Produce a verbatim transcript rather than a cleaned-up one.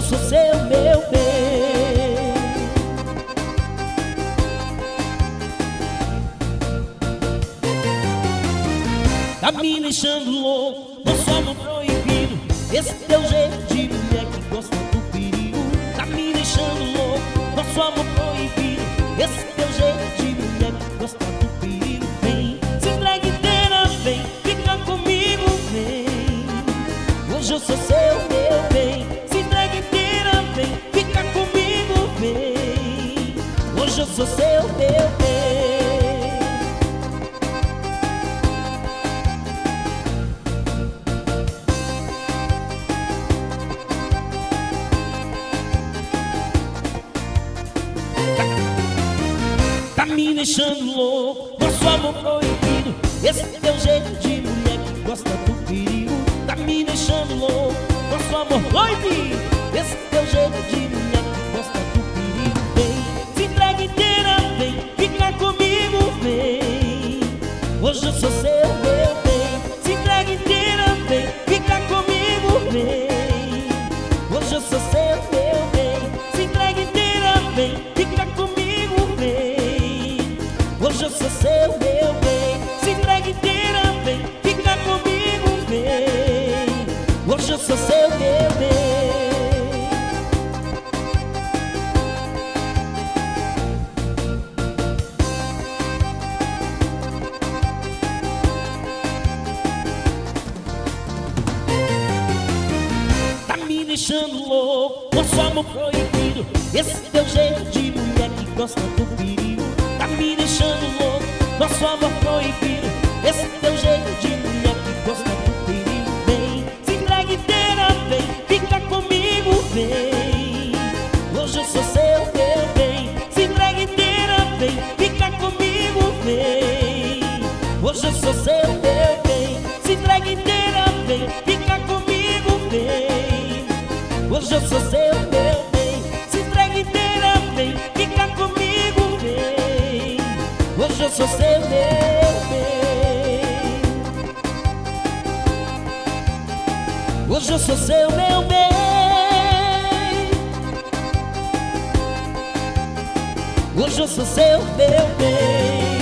sou seu, meu bem. Tá me deixando louco, nosso amor proibido. Esse teu jeito de mulher que gosta do perigo. Tá me deixando louco, nosso amor proibido. Esse teu jeito de mulher que gosta do perigo. Vem, se entrega inteira, vem, fica comigo, vem. Hoje eu sou seu, meu bem. Se entrega inteira, vem, fica comigo, vem. Hoje eu sou seu, meu bem. Tá me deixando louco, nosso amor proibido. Esse teu jeito de mulher que gosta do perigo. Tá me deixando louco, nosso amor proibido. Esse teu jeito de mulher que gosta do perigo. Vem, se entrega inteira, vem, fica comigo, vem. Hoje eu sou seu, meu bem. Se entrega inteira, vem, fica comigo, vem. Hoje eu sou seu, meu bem. Se entrega inteira, vem, fica comigo, vem. Hoje eu sou seu, meu bem. Se entrega inteira, vem, fica comigo, vem. Hoje eu sou seu, meu bem. Tá me deixando louco, nosso amor proibido. Esse teu jeito de mulher que gosta do perigo. Tá me deixando louco, nosso amor proibido. Esse teu jeito de mulher que gosta do perigo. Vem, se entrega inteira, vem, fica comigo, vem. Hoje eu sou seu, meu bem. Se entrega inteira, vem, fica comigo, vem. Hoje eu sou seu, meu bem. Se entrega inteira, vem, fica comigo, vem. Hoje eu sou seu, meu bem. Se entrega inteira, vem, fica comigo, vem. Hoje eu sou seu, meu bem. Hoje eu sou seu, meu bem. Hoje eu sou seu, meu bem.